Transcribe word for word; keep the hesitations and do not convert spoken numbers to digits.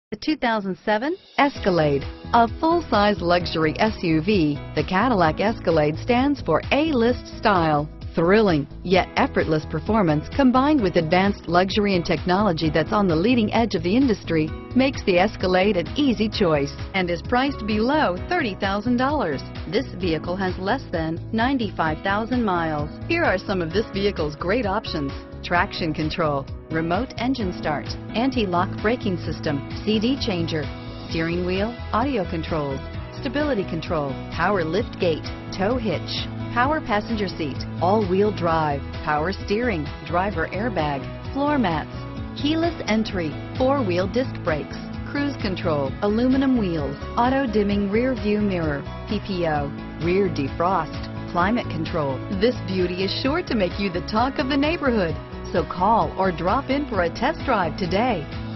The two thousand seven Escalade. A full-size luxury S U V, the Cadillac Escalade stands for A-list style. Thrilling, yet effortless performance combined with advanced luxury and technology that's on the leading edge of the industry makes the Escalade an easy choice and is priced below thirty thousand dollars. This vehicle has less than ninety-five thousand miles. Here are some of this vehicle's great options: traction control, remote engine start, anti-lock braking system, C D changer, steering wheel audio controls, stability control, power lift gate, tow hitch, power passenger seat, all-wheel drive, power steering, driver airbag, floor mats, keyless entry, four-wheel disc brakes, cruise control, aluminum wheels, auto-dimming rear view mirror, P P O, rear defrost, climate control. This beauty is sure to make you the talk of the neighborhood. So call or drop in for a test drive today.